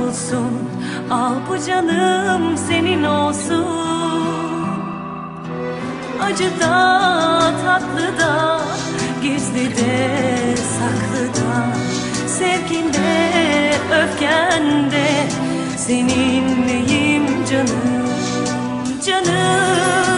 kurtulsun. Al bu canım senin olsun. Acı da tatlı da, gizli de saklı da, sevginde öfkende seninleyim canım, canım.